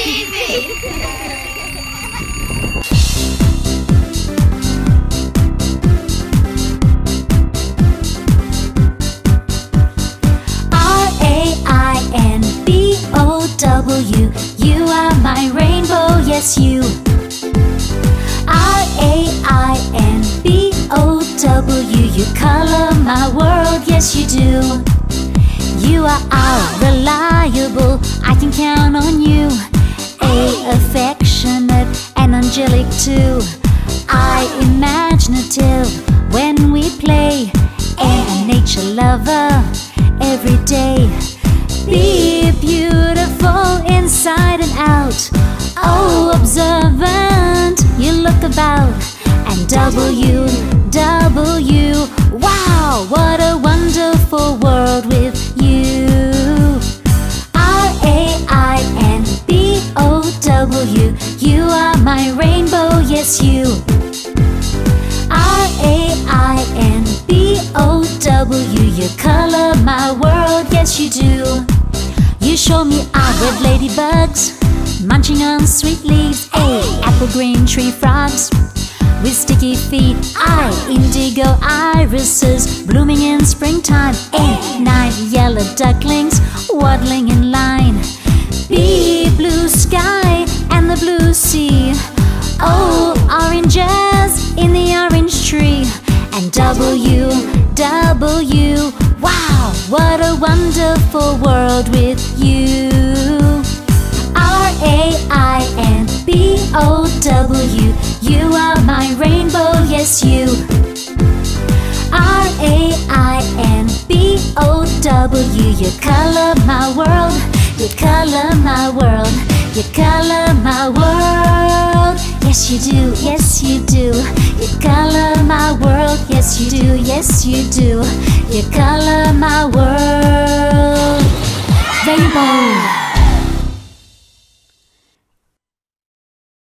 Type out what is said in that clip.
R-A-I-N-B-O-W, you are my rainbow, yes you. R-A-I-N-B-O-W, you color my world, yes you do. You are reliable, I can count on you. A, affectionate and angelic too. I, imaginative when we play. And a nature lover every day. Be beautiful inside and out. Oh, observant, you look about. And W, W, wow, what a wonderful world with you. R-A-I-N-B-O-W, you are my rainbow, yes you. R-A-I-N-B-O-W, you color my world, yes you do. You show me red ladybugs munching on sweet leaves. A, apple green tree frogs with sticky feet. I, indigo irises blooming in springtime. A, 9 yellow ducklings waddling in line. B, blue sky and the blue sea. O, oranges in the orange tree. And W, W, wow, what a wonderful world with you. R-A-I-N-B-O-W, you are my rainbow, yes you. R-A-I-N-B-O-W, you color my world, you color my world, you color my world. Yes you do, yes you do. You color my world, yes you do, yes you do. You color my world. Rainbow.